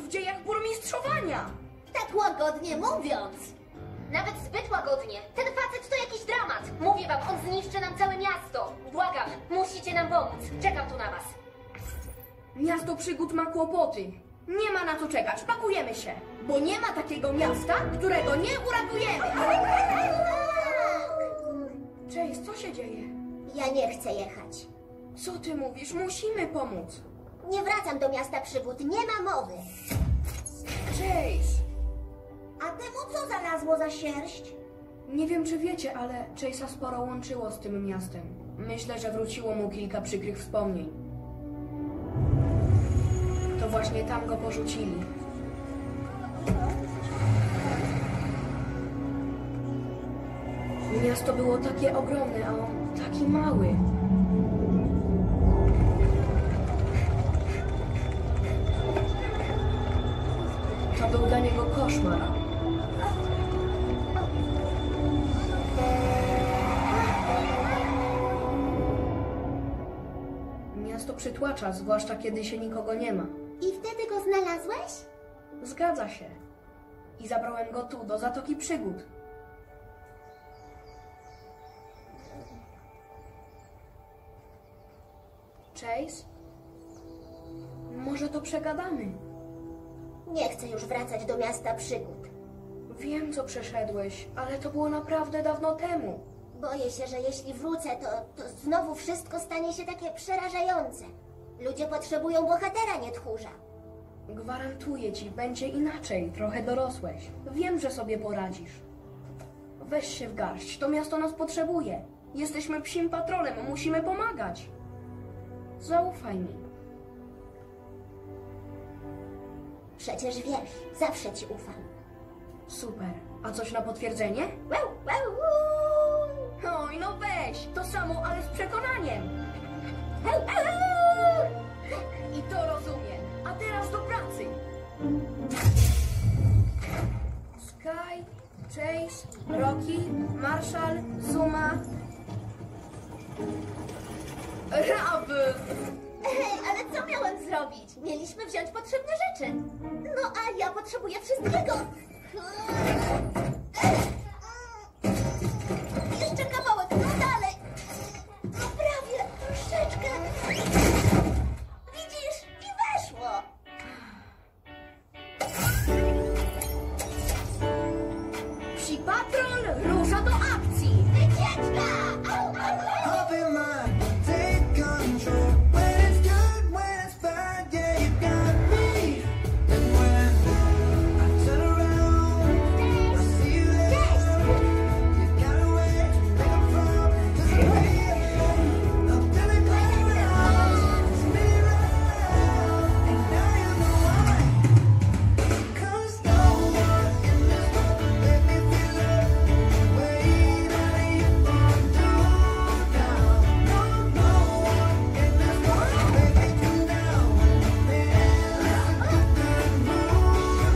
dziejach burmistrzowania. Tak łagodnie mówiąc. Nawet zbyt łagodnie. Ten facet to jakiś dramat. Mówię wam, on zniszczy nam całe miasto. Błagam, musicie nam pomóc. Czekam tu na was. Miasto przygód ma kłopoty. Nie ma na co czekać, pakujemy się. Bo nie ma takiego miasta, którego nie uratujemy. Chase, co się dzieje? Ja nie chcę jechać. Co ty mówisz? Musimy pomóc. Nie wracam do miasta przygód, nie ma mowy. Chase! A temu co znalazło za sierść? Nie wiem, czy wiecie, ale Chase'a sporo łączyło z tym miastem. Myślę, że wróciło mu kilka przykrych wspomnień. To właśnie tam go porzucili. Miasto było takie ogromne, a on taki mały. To był dla niego koszmar. Miasto przytłacza, zwłaszcza kiedy się nikogo nie ma. I wtedy go znalazłeś? Zgadza się. I zabrałem go tu, do Zatoki Przygód. Chase? Może to przegadamy? Nie chcę już wracać do miasta przygód. Wiem, co przeszedłeś, ale to było naprawdę dawno temu. Boję się, że jeśli wrócę, to znowu wszystko stanie się takie przerażające. Ludzie potrzebują bohatera, nie tchórza. Gwarantuję ci, będzie inaczej, trochę dorosłeś. Wiem, że sobie poradzisz. Weź się w garść, to miasto nas potrzebuje. Jesteśmy psim patrolem, musimy pomagać. Zaufaj mi. Przecież wiesz, zawsze ci ufam. Super. A coś na potwierdzenie? Wow, wow, wow. Oj, no weź! To samo, ale z przekonaniem. Wow, wow, wow. I to rozumiem. A teraz do pracy. Sky, Chase, Rocky, Marshall, Zuma... Raby! Hej, ale co miałem zrobić? Mieliśmy wziąć potrzebne rzeczy. No a ja potrzebuję wszystkiego. Jeszcze kawałek, no dalej. No prawie, troszeczkę. Widzisz? I weszło. Psi Patrol rusza do akcji! Wycieczka! Au, au, au. Open mind, take control. When it's good, when it's bad, yeah, you got me. And when I turn around, I see you there. You got a way to make a problem disappear. I'm feeling right around, spin around, and now you know why. 'Cause no one in this world let me feel it the way that you want to now. No, no one in this world let me come down. Man, I'm in a good mood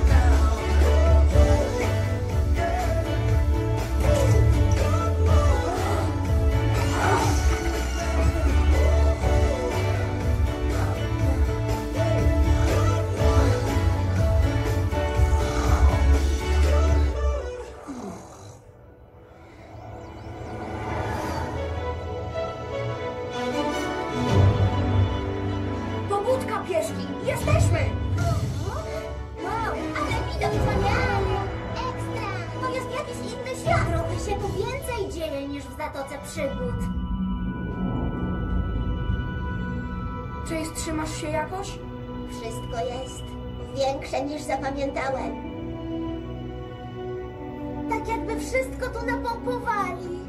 Pobudka, pieszki! Jesteśmy! Wow, ale widok wspaniały! Ekstra! To jest jakiś inny świat! Trochę się tu więcej dzieje niż w Zatoce Przygód. Chase, trzymasz się jakoś? Wszystko jest większe niż zapamiętałem. Tak jakby wszystko tu napompowali.